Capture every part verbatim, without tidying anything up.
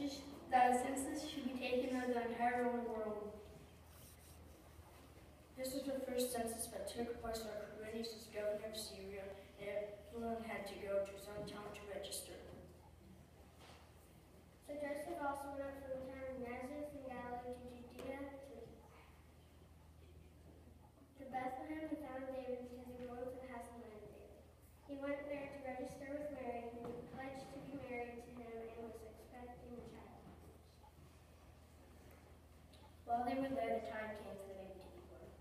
that a census should be taken of the entire Roman world. This was the first census that took place while Quirinius was governor of Syria, and everyone had to go to some town to register. So Joseph also went up from the town of Nazareth in Galilee to Judea to, to Bethlehem, the town of David, because he belonged to the house of David. He went there to register with Mary, who was pledged to be married to him and was expecting a child. While they were there, the time came for the baby to be born.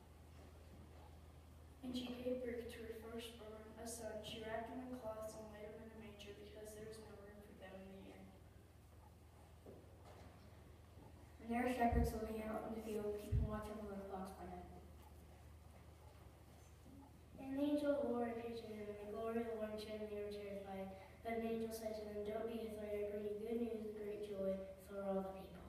And she gave birth to her firstborn, a son. She wrapped him in cloths and laid him in a manger because there was no room for them in the inn. And there were shepherds living out in the field, keeping watch over their flocks by night. And the angel of the Lord appeared to them, and the glory of the Lord shone, and they were terrified. But an angel said to them, "Don't be afraid, I bring you good news of great joy for all the people.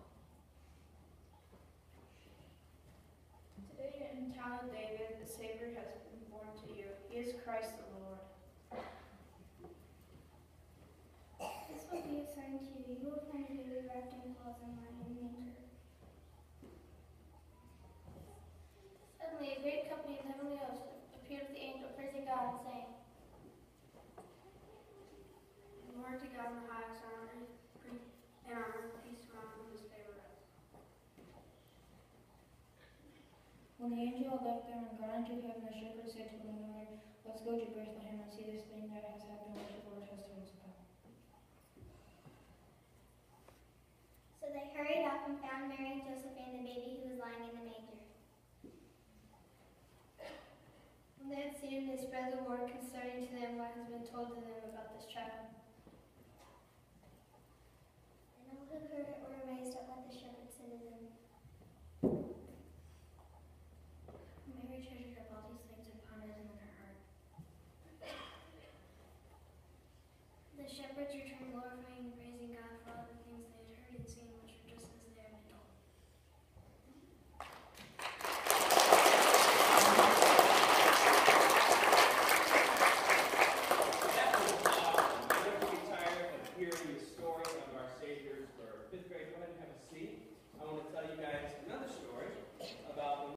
Today in the town of David, the Savior has been born to you. He is Christ the Lord." This will be a sign to you. You will find a baby wrapped in cloths and lying in a manger. Suddenly, a great company of heavenly hosts appeared with the angel, praising God and saying, "Glory to God in the highest, on earth, and on earth peace among whose favor us." When the angel had left them and gone into heaven, the shepherds said to one another, "Let's go to Bethlehem and see this thing that has happened, which the Lord has told us about." So they hurried up and found Mary and Joseph and the baby who was lying in the manger. When they had seen him, they spread the word concerning to them what has been told to them about this child.